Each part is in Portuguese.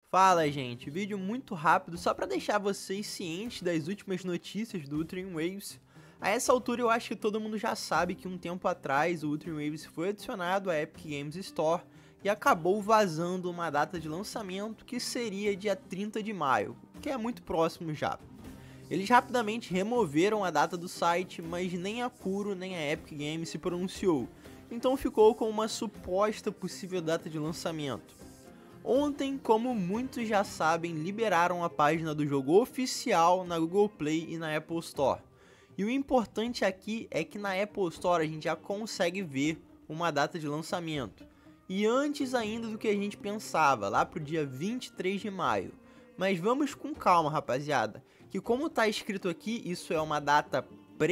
Fala, gente, vídeo muito rápido só para deixar vocês cientes das últimas notícias do Ultra Waves. A essa altura eu acho que todo mundo já sabe que um tempo atrás o Ultra Waves foi adicionado à Epic Games Store e acabou vazando uma data de lançamento que seria dia 30 de maio, que é muito próximo já. Eles rapidamente removeram a data do site, mas nem a Kuro nem a Epic Games se pronunciou, então ficou com uma suposta possível data de lançamento. Ontem, como muitos já sabem, liberaram a página do jogo oficial na Google Play e na Apple Store. E o importante aqui é que na Apple Store a gente já consegue ver uma data de lançamento. E antes ainda do que a gente pensava, lá pro dia 23 de maio. Mas vamos com calma, rapaziada, que como está escrito aqui, isso é uma data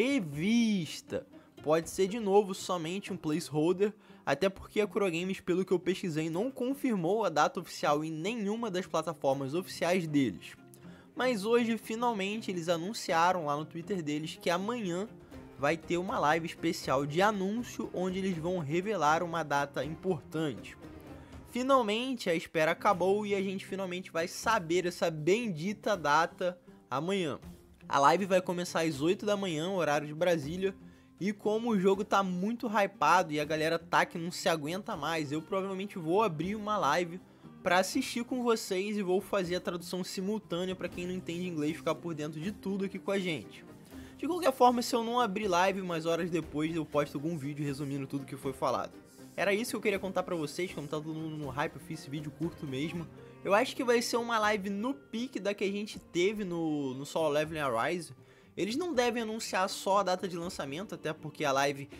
prevista. Pode ser de novo somente um placeholder, até porque a Kuro Games, pelo que eu pesquisei, não confirmou a data oficial em nenhuma das plataformas oficiais deles. Mas hoje, finalmente, eles anunciaram lá no Twitter deles que amanhã vai ter uma live especial de anúncio, onde eles vão revelar uma data importante. Finalmente, a espera acabou e a gente finalmente vai saber essa bendita data amanhã. A live vai começar às 8 da manhã, horário de Brasília. E como o jogo tá muito hypado e a galera tá que não se aguenta mais, eu provavelmente vou abrir uma live pra assistir com vocês e vou fazer a tradução simultânea pra quem não entende inglês ficar por dentro de tudo aqui com a gente. De qualquer forma, se eu não abrir live, umas horas depois eu posto algum vídeo resumindo tudo que foi falado. Era isso que eu queria contar pra vocês, como tá todo mundo no hype, eu fiz esse vídeo curto mesmo. Eu acho que vai ser uma live no pique da que a gente teve no Solo Leveling Arise. Eles não devem anunciar só a data de lançamento, até porque a live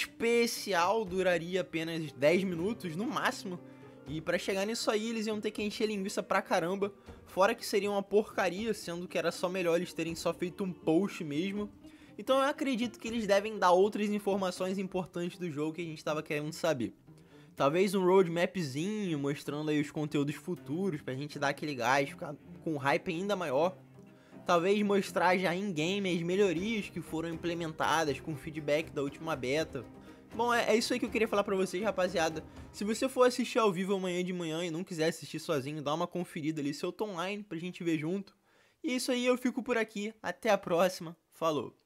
especial duraria apenas 10 minutos no máximo. E pra chegar nisso aí, eles iam ter que encher linguiça pra caramba. Fora que seria uma porcaria, sendo que era só melhor eles terem só feito um post mesmo. Então eu acredito que eles devem dar outras informações importantes do jogo que a gente tava querendo saber. Talvez um roadmapzinho mostrando aí os conteúdos futuros pra gente dar aquele gás, ficar com um hype ainda maior. Talvez mostrar já em game as melhorias que foram implementadas com feedback da última beta. Bom, é isso aí que eu queria falar pra vocês, rapaziada. Se você for assistir ao vivo amanhã de manhã e não quiser assistir sozinho, dá uma conferida ali se eu tô online pra gente ver junto. E é isso aí, eu fico por aqui. Até a próxima. Falou!